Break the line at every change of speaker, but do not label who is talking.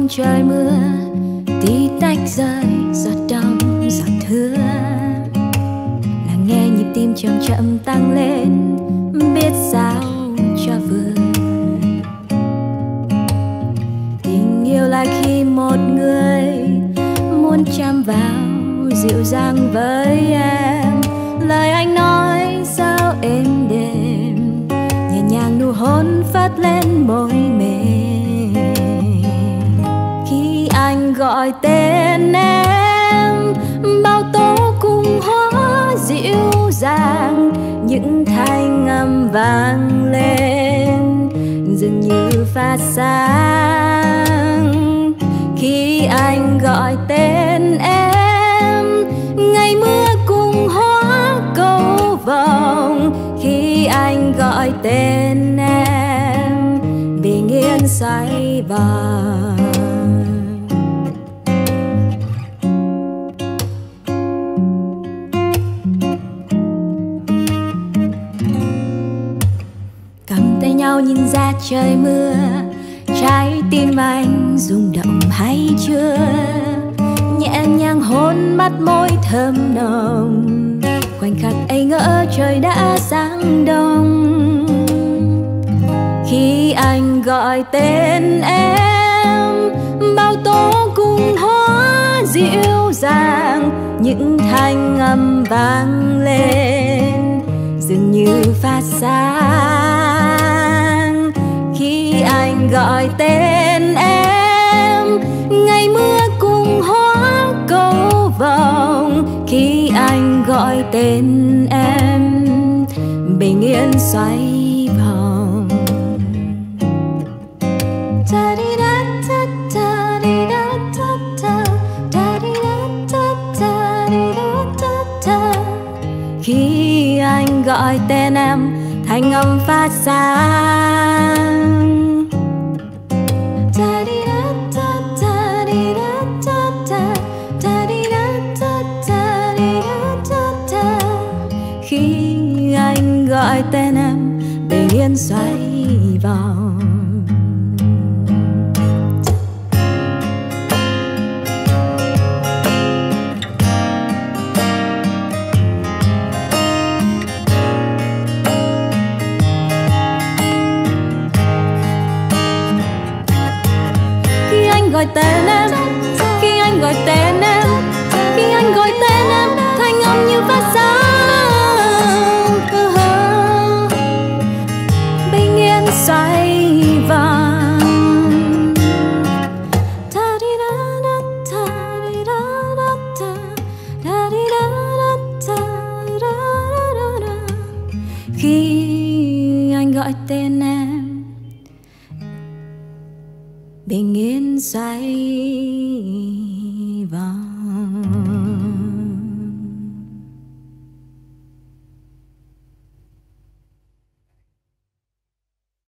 trong trời mưa, tí tách rơi giọt đông giọt thưa, là nghe nhịp tim chậm chậm tăng lên, biết sao cho vừa. Tình yêu là khi một người muốn chạm vào dịu dàng với em, lời anh nói sao êm đềm, nhẹ nhàng nụ hôn phất lên môi mềm. Khi anh gọi tên em, bao tố cùng hóa dịu dàng, những thanh âm vang lên dường như phát sáng. Khi anh gọi tên em, ngày mưa cùng hóa cầu vồng. Khi anh gọi tên em, bình yên xoay vòng. Cầm tay nhau nhìn ra trời mưa, trái tim anh rung động hay chưa? Nhẹ nhàng hôn mắt môi thơm nồng, khoảnh khắc ấy ngỡ trời đã sáng đông. Khi anh gọi tên em, bao tố cùng hóa dịu dàng, những thanh âm vang lên dường như phát sáng. Khi anh gọi tên em, ngày mưa cùng hóa cầu vồng. Khi anh gọi tên em, bình yên xoay vòng. Khi anh gọi tên em, thanh âm phát sáng. Khi anh gọi tên em, bình yên xoay vòng. Gọi tên em, khi anh gọi tên em, khi anh gọi tên em, thanh âm như phát sáng. Bình yên xoay vòng. Khi anh gọi tên em, bình yên xoay